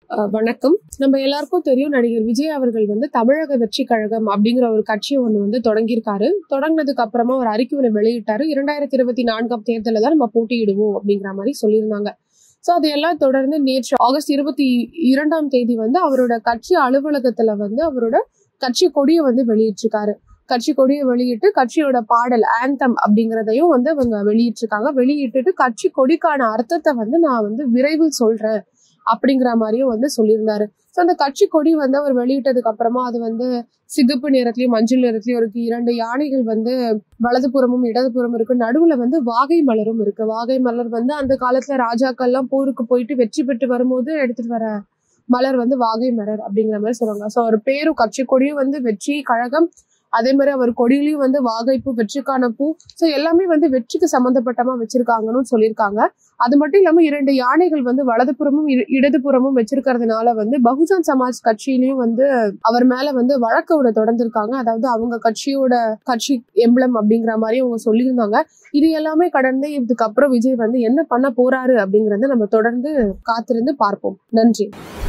வணக்கம். நம்ம எல்லாருக்கும் தெரியும், நடிகர் விஜய் அவர்கள் தமிழக வெற்றி கழகம் அப்படிங்கிற ஒரு கட்சியை ஒண்ணு தொடங்கியிருக்காரு. தொடங்கினதுக்கு அப்புறமா ஒரு அறிக்கை வெளியிட்டாரு. 2024 தேர்தலில் தான் நம்ம போட்டியிடுவோம் அப்படிங்கிற மாதிரி சொல்லியிருந்தாங்க. சோ அதையெல்லாம் தொடர்ந்து நேற்று ஆகஸ்ட் 22 அவரோட கட்சி அலுவலகத்துல அவரோட கட்சி கொடியை வெளியிட்டிருக்காரு. கட்சி கொடியை வெளியிட்டு கட்சியோட பாடல் ஆந்தம் அப்படிங்கிறதையும் அவங்க வெளியிட்டிருக்காங்க. வெளியிட்டுட்டு கட்சி கொடிக்கான அர்த்தத்தை நான் விரைவில் சொல்றேன் அப்படிங்கிற மாதிரியும் சொல்லியிருந்தாரு. சோ அந்த கட்சி கொடி அவர் வெளியிட்டதுக்கு அப்புறமா அது சிகப்பு நிறத்திலயும் மஞ்சள் நிறத்திலயும் இருக்கு. 2 யானைகள் வலதுபுறமும் இடதுபுறமும் இருக்கு. நடுவுல வாகை மலரும் இருக்கு. வாகை மலர் அந்த காலத்துல ராஜாக்கள் எல்லாம் போருக்கு போயிட்டு வெற்றி பெற்று வரும்போது எடுத்துட்டு வர மலர் வாகை மலர் அப்படிங்கிற மாதிரி சொல்றாங்க. சோ அவர் பேரும் கட்சி கொடியும் வெற்றி கழகம். அதே மாதிரி அவர் கொடியிலையும் வாகைப்பூ, வெற்றிக்கான பூ, சோ எல்லாமே வெற்றிக்கு சம்பந்தப்பட்டமா வச்சிருக்காங்கன்னு சொல்லியிருக்காங்க. அது மட்டும் இல்லாம 2 யானைகள் வலதுபுறமும் இடதுபுறமும் வச்சிருக்கிறதுனால பகுஜன் சமாஜ் கட்சியிலயும் அவர் மேல வழக்கு தொடர்ந்திருக்காங்க. அதாவது அவங்க கட்சி எம்பளம் அப்படிங்கிற மாதிரி அவங்க சொல்லியிருந்தாங்க. இது எல்லாமே கடந்து இதுக்கு அப்புறம் விஜய் என்ன பண்ண போறாரு அப்படிங்கறத நம்ம தொடர்ந்து காத்திருந்து பார்ப்போம். நன்றி.